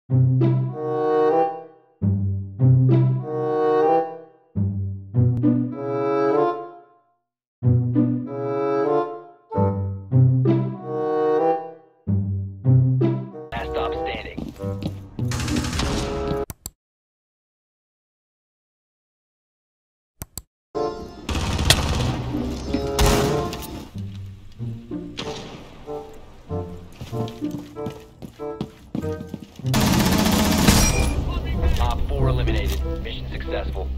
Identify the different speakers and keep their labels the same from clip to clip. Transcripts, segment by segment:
Speaker 1: Last stop standing. Op 4 eliminated. Mission successful.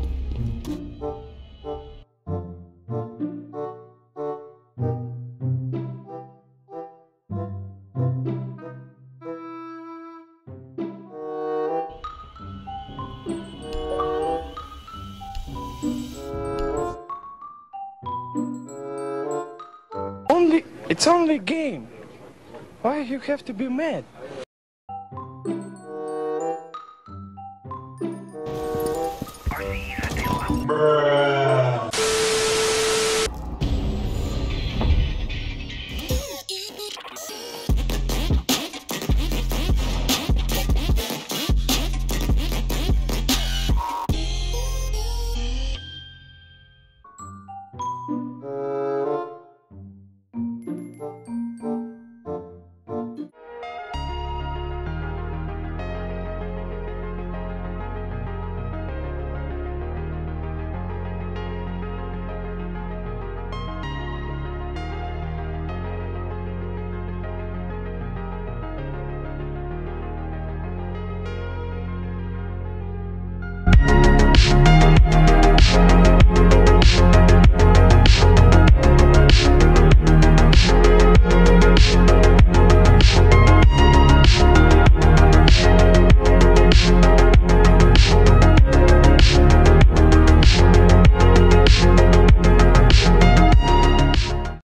Speaker 2: It's only a game. Why you have to be mad?
Speaker 1: RC is still out.